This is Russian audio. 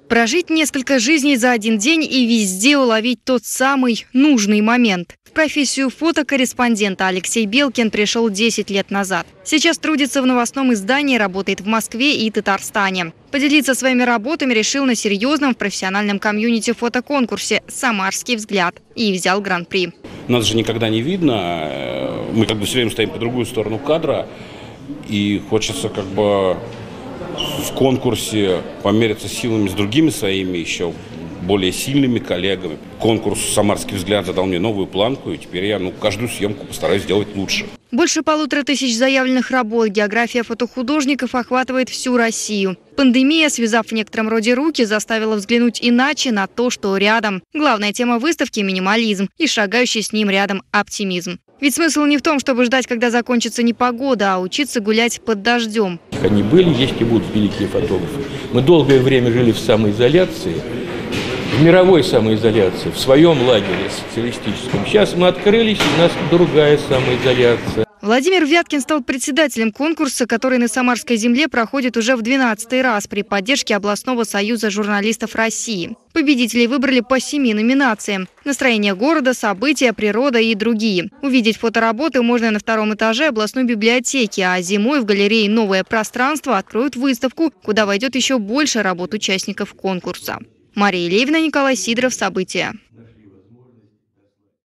Прожить несколько жизней за один день и везде уловить тот самый нужный момент. В профессию фотокорреспондента Алексей Белкин пришел 10 лет назад. Сейчас трудится в новостном издании, работает в Москве и Татарстане. Поделиться своими работами решил на серьезном профессиональном комьюнити-фотоконкурсе «Самарский взгляд» и взял гран-при. Нас же никогда не видно, мы все время стоим по другую сторону кадра, и хочется в конкурсе помериться силами с другими своими еще более сильными коллегами. Конкурс «Самарский взгляд» задал мне новую планку, и теперь я каждую съемку постараюсь сделать лучше. Больше 1500 заявленных работ. География фотохудожников охватывает всю Россию. Пандемия, связав в некотором роде руки, заставила взглянуть иначе на то, что рядом. Главная тема выставки – минимализм и шагающий с ним рядом оптимизм. Ведь смысл не в том, чтобы ждать, когда закончится непогода, а учиться гулять под дождем. Они были, есть и будут великие фотографы. Мы долгое время жили в самоизоляции, в мировой самоизоляции, в своем лагере социалистическом. Сейчас мы открылись, у нас другая самоизоляция. Владимир Вяткин стал председателем конкурса, который на Самарской земле проходит уже в 12-й раз при поддержке областного союза журналистов России. Победителей выбрали по 7 номинациям: настроение города, события, природа и другие. Увидеть фотоработы можно на 2-м этаже областной библиотеки, а зимой в галерее «Новое пространство» откроют выставку, куда войдет еще больше работ участников конкурса. Мария Левина, Николай Сидоров. События.